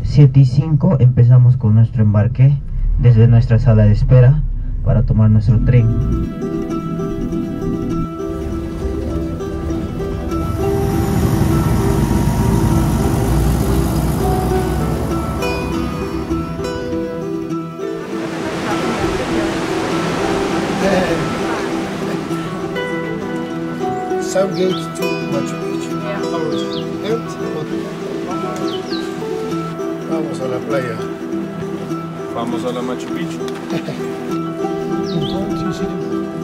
7:05 empezamos con nuestro embarque desde nuestra sala de espera para tomar nuestro tren. Some gate to Machu Picchu. Yeah. Vamos a la playa. Vamos a la Machu Picchu.